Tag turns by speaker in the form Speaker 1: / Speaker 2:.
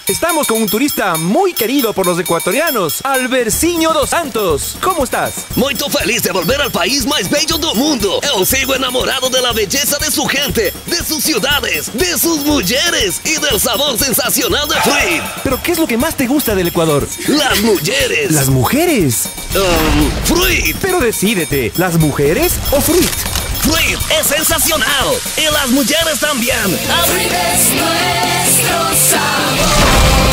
Speaker 1: Estamos con un turista muy querido por los ecuatorianos, Albercinho dos Santos. ¿Cómo estás?
Speaker 2: Muito feliz de volver al país mais bello do mundo. Eu sigo enamorado de la belleza de su gente, de sus ciudades, de sus mujeres y del sabor sensacional de Fruit.
Speaker 1: ¿Pero qué es lo que más te gusta del Ecuador?
Speaker 2: Las mujeres.
Speaker 1: Las mujeres.
Speaker 2: Fruit.
Speaker 1: Pero decídete, ¿las mujeres o Fruit?
Speaker 2: Fruit es sensacional y las mujeres también.
Speaker 3: Fruit es nuestro sabor.